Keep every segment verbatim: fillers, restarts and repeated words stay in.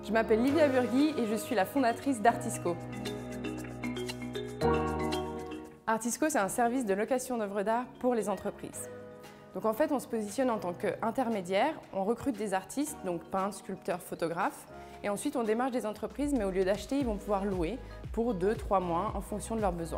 Je m'appelle Livia Burgui et je suis la fondatrice d'Artisco. Artisco, c'est un service de location d'œuvres d'art pour les entreprises. Donc en fait, on se positionne en tant qu'intermédiaire, on recrute des artistes, donc peintres, sculpteurs, photographes, et ensuite on démarche des entreprises, mais au lieu d'acheter, ils vont pouvoir louer pour deux trois mois en fonction de leurs besoins.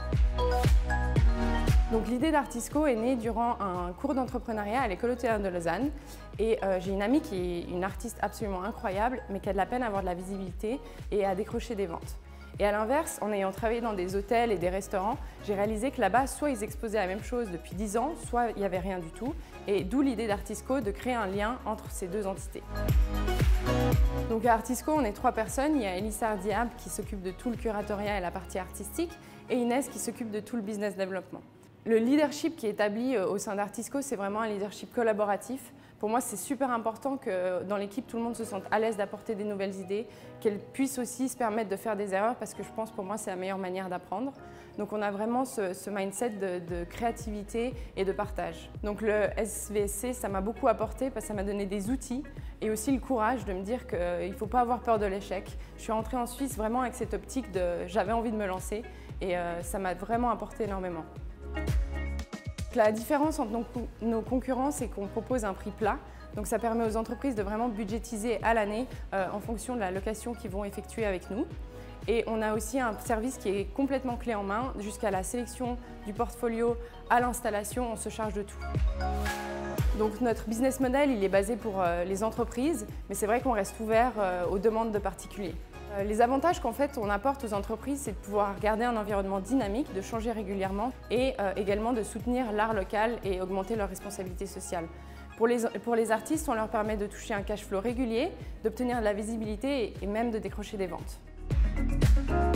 Donc l'idée d'Artisco est née durant un cours d'entrepreneuriat à l'École Hôtelière de Lausanne. Et euh, j'ai une amie qui est une artiste absolument incroyable, mais qui a de la peine à avoir de la visibilité et à décrocher des ventes. Et à l'inverse, en ayant travaillé dans des hôtels et des restaurants, j'ai réalisé que là-bas, soit ils exposaient la même chose depuis dix ans, soit il n'y avait rien du tout. Et d'où l'idée d'Artisco de créer un lien entre ces deux entités. Donc à Artisco, on est trois personnes. Il y a Elissa Diab qui s'occupe de tout le curatoriat et la partie artistique, et Inès qui s'occupe de tout le business development. Le leadership qui est établi au sein d'Artisco, c'est vraiment un leadership collaboratif. Pour moi, c'est super important que dans l'équipe, tout le monde se sente à l'aise d'apporter des nouvelles idées, qu'elle puisse aussi se permettre de faire des erreurs, parce que je pense pour moi, c'est la meilleure manière d'apprendre. Donc on a vraiment ce, ce mindset de, de créativité et de partage. Donc le S V S C, ça m'a beaucoup apporté parce que ça m'a donné des outils et aussi le courage de me dire qu'il ne faut pas avoir peur de l'échec. Je suis rentrée en Suisse vraiment avec cette optique de j'avais envie de me lancer et euh, ça m'a vraiment apporté énormément. La différence entre nos concurrents, c'est qu'on propose un prix plat. Donc ça permet aux entreprises de vraiment budgétiser à l'année euh, en fonction de la location qu'ils vont effectuer avec nous. Et on a aussi un service qui est complètement clé en main, jusqu'à la sélection du portfolio, à l'installation, on se charge de tout. Donc notre business model, il est basé pour euh, les entreprises, mais c'est vrai qu'on reste ouvert euh, aux demandes de particuliers. Les avantages qu'en fait on apporte aux entreprises, c'est de pouvoir garder un environnement dynamique, de changer régulièrement et euh, également de soutenir l'art local et augmenter leur responsabilité sociale. Pour les, pour les artistes, on leur permet de toucher un cash flow régulier, d'obtenir de la visibilité et même de décrocher des ventes.